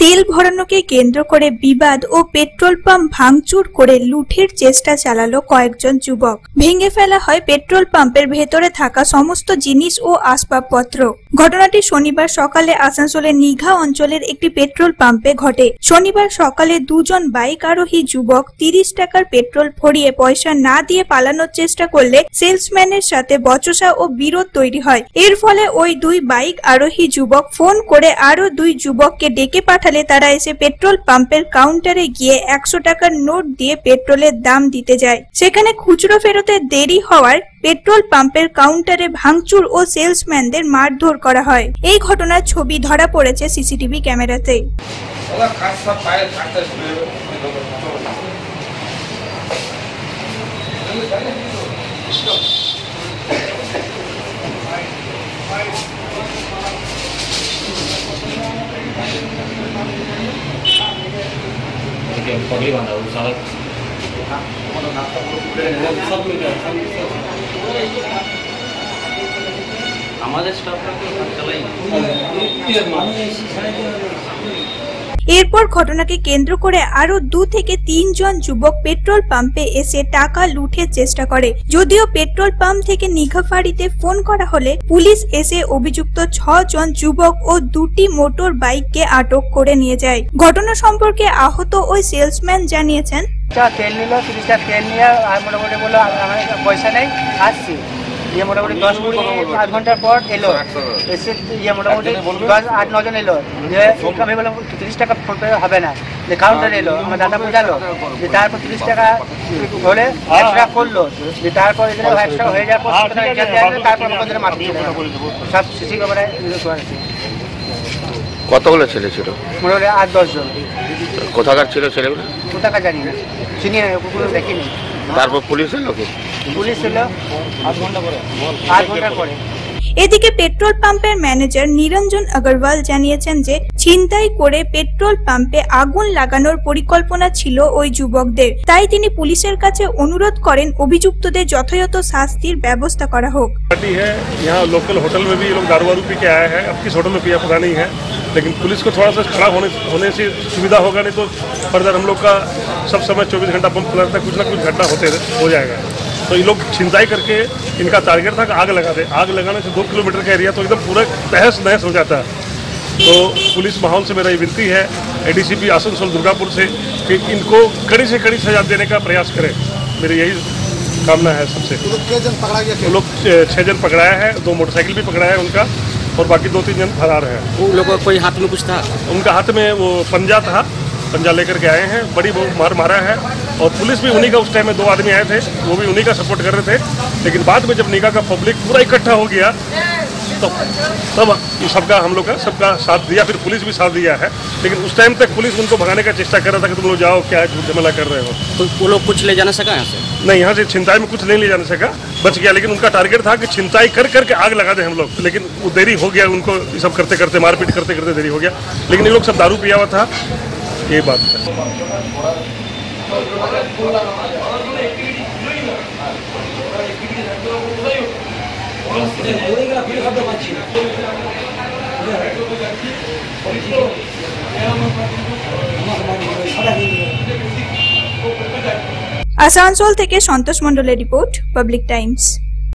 তেল ভরানোকে কেন্দ্র করে বিবাদ ও পেট্রোল পাম্প ভাঙচুর করে লুঠের চেষ্টা চালালো কয়েকজন যুবক। ভেঙে ফেলা হয় পেট্রোল পাম্পের ভেতরে থাকা সমস্ত জিনিস ও আসবাবপত্র। ঘটনাটি শনিবার সকালে আসানসোলের নিঘা অঞ্চলের একটি পেট্রোল পাম্পে ঘটে। শনিবার সকালে দুজন বাইক আরোহী যুবক 30 টাকার পেট্রোল ভরিয়ে পয়সা না দিয়ে পালানোর চেষ্টা করলে সেলসম্যানের সাথে বচসা ও বিরোধ তৈরি হয়। এর ফলে ওই দুই বাইক আরোহী যুবক ফোন করে আরো দুই যুবককে ডেকে পাঠালে তারা এসে পেট্রোল পাম্পের কাউন্টারে গিয়ে 100 টাকার নোট দিয়ে পেট্রোলের দাম দিতে যায়। সেখানে খুচরো ফেরতে দেরি হওয়ার পেট্রোল পাম্পের কাউন্টারে ভাঙচুর ও সেলসম্যানদের মারধর করা হয়। এই ঘটনার ছবি ধরা পড়েছে সিসিটিভি ক্যামেরাতে। पगड़ी बांधा वो सारा सब लोग हमारे स्टाफ का चला ही এরপর ঘটনাকে কেন্দ্র করে আরো 2 থেকে 3 জন যুবক পেট্রোল পাম্পে এসে টাকা লুঠের চেষ্টা করে। যদিও পেট্রোল পাম্প থেকে নিঘাফাড়িতে ফোন করা হলে পুলিশ এসে অভিযুক্ত 6 জন যুবক ও 2টি মোটর বাইককে আটক করে নিয়ে যায়। ঘটনা সম্পর্কে আহত ওই সেলসম্যান জানিয়েছেন, তেল নিল 30টা তেল নিয়ে আর মোটামুটি বললো আমার পয়সা নেই, আসছি। ये मोटामुटी 10-8 घंटा पर एलो एसे ये मोटामुटी 10-8-9 জন এলো যে আমি বললাম 30 টাকা ফোন পে হবে না, যে কাউন্টার এলো আমার দাদা বুঝালো যে তারপর 30 টাকা হলে এক্সট্রা করলো, যে তারপর এখানে এক্সট্রা হয়ে যাওয়ার পর তারপর আমাদের মারতে সব সিসি ক্যামেরায় ভিডিও করা আছে। কতগুলো ছেলে ছিল? মোটামুটি 8-10 জন। কোথাকার ছিল ছেলেগুলো? কোথাকার জানি না, চিনি না, ওগুলো দেখিনি। তারপর পুলিশ এলো? পুলিশ এলো 8 ঘন্টা পরে। এদিকে পেট্রোল পাম্পের ম্যানেজার নিরঞ্জন আগরওয়াল জানিয়েছেন যে ছিনতাই করে পেট্রোল পাম্পে আগুন লাগানোর পরিকল্পনা ছিল ওই যুবকদের। তাই তিনি পুলিশের কাছে অনুরোধ করেন অভিযুক্তদের যথাযথ শাস্তির ব্যবস্থা করা হোক। यहाँ लोकल होटल में भी ये लोग दारू वारू पी के आए हैं। अब किस होटल में पिया पता नहीं है, लेकिन पुलिस को थोड़ा सा खड़ा होने से सुविधा होगा, नहीं तो फर्दर हम लोग का सब समय 24 घंटा पंप खुला रहता है, कुछ ना कुछ घटना हो जाएगा। तो ये लोग छिनताई करके इनका टारगेट था कि आग लगा दे। आग लगाने से 2 किलोमीटर का एरिया तो एकदम पूरा तहस नहस हो जाता है। तो पुलिस माहौल से मेरा ये विनती है एडीसीपी आसनसोल दुर्गापुर से कि इनको कड़ी से कड़ी सजा देने का प्रयास करें। मेरी यही कामना है सबसे। वो लोग 6 जन पकड़ाया है, 2 मोटरसाइकिल भी पकड़ाया है उनका, और बाकी 2-3 जन फरार है। वो लोग का कोई हाथ में कुछ था? उनका हाथ में वो पंजा था, पंजा लेकर के आए हैं। बड़ी मार मारा है, और पुलिस भी उन्हीं का, उस टाइम में 2 आदमी आए थे, वो भी उन्हीं का सपोर्ट कर रहे थे। लेकिन बाद में जब निगाह का पब्लिक पूरा इकट्ठा हो गया तो तब सबका हम लोग का सबका साथ दिया, फिर पुलिस भी साथ दिया है। लेकिन उस टाइम तक पुलिस उनको भगाने का चेष्टा कर रहा था कि तुम लोग जाओ, क्या झमेला कर रहे हो। तो वो लोग कुछ ले जाना सका यहाँ से? नहीं, यहाँ से छिनताई में कुछ नहीं ले जाने सका, बच गया। लेकिन उनका टारगेट था कि छिनताई कर करके आग लगा दे हम लोग, लेकिन वो देरी हो गया। उनको सब करते करते, मारपीट करते करते देरी हो गया। लेकिन ये लोग सब दारू पिया हुआ था, ये बात है। আসানসোল থেকে সন্তোষ মণ্ডলের রিপোর্ট, পাবলিক টাইমস।